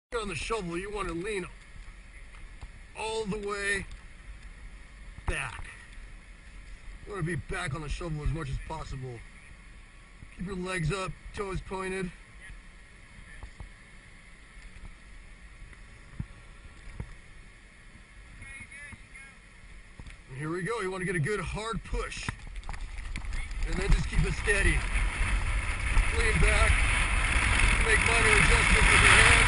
On the shovel, you want to lean all the way back. You want to be back on the shovel as much as possible. Keep your legs up, toes pointed. And here we go. You want to get a good hard push. And then just keep it steady. Lean back. Make minor adjustments with your hands.